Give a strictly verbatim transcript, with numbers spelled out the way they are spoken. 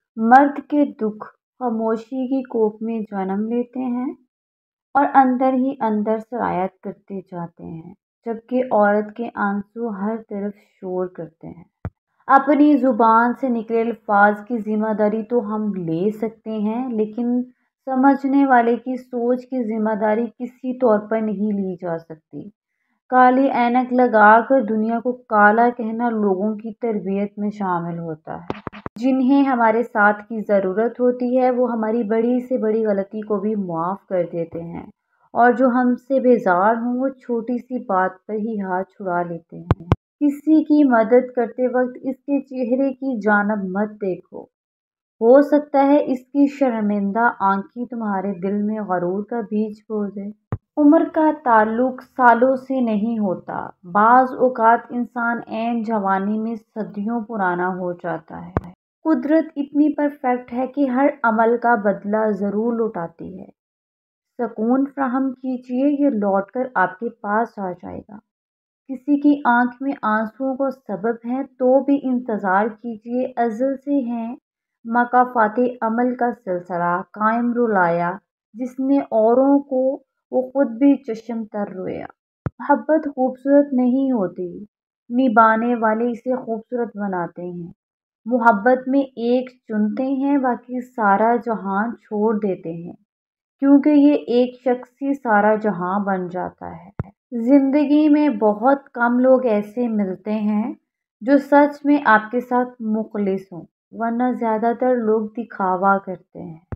مرد کے دکھ خاموشی کی کوکھ میں جنم لیتے ہیں اور اندر ہی اندر سرایت کرتے جاتے ہیں، جبکہ عورت کے آنسو ہر طرف شور کرتے ہیں۔ اپنی زبان سے نکلے الفاظ کی ذمہ داری تو ہم لے سکتے ہیں، لیکن سمجھنے والے کی سوچ کی ذمہ داری کسی طور پر نہیں لی جا سکتی۔ کالی اینک لگا کر دنیا کو کالا کہنا لوگوں کی تربیت میں شامل ہوتا ہے۔ جنہیں ہمارے ساتھ کی ضرورت ہوتی ہے وہ ہماری بڑی سے بڑی غلطی کو بھی معاف کر دیتے ہیں، اور جو ہم سے بیزار ہوں وہ چھوٹی سی بات پر ہی ہاتھ چھڑا لیتے ہیں۔ کسی کی مدد کرتے وقت اس کے چہرے کی جانب مت دیکھو، ہو سکتا ہے اس کی شرمندہ آنکھیں تمہارے دل میں غرور کا بیج بو دیں۔ عمر کا تعلق سالوں سے نہیں ہوتا، بعض اوقات انسان عین جوانی میں صدیوں پرانا ہو جاتا ہے۔ قدرت اتنی پرفیکٹ ہے کہ ہر عمل کا بدلہ ضرور لوٹاتی ہے۔ سکون فراہم کیجیے، یہ لوٹ کر آپ کے پاس آ جائے گا۔ کسی کی آنکھ میں آنسوؤں کا سبب ہے تو بھی انتظار کیجیے، ازل سے ہے مکافات عمل کا سلسلہ قائم رلایا، جس نے اوروں کو وہ خود بھی چشم تر رویا۔ محبت خوبصورت نہیں ہوتی، نبھانے والے اسے خوبصورت بناتے ہیں۔ محبت میں ایک چنتے ہیں، باقی سارا جہان چھوڑ دیتے ہیں، کیونکہ یہ ایک شخص ہی سارا جہاں بن جاتا ہے۔ زندگی میں بہت کم لوگ ایسے ملتے ہیں جو سچ میں آپ کے ساتھ مخلص ہوں، ورنہ زیادہ تر لوگ دکھاوا کرتے ہیں۔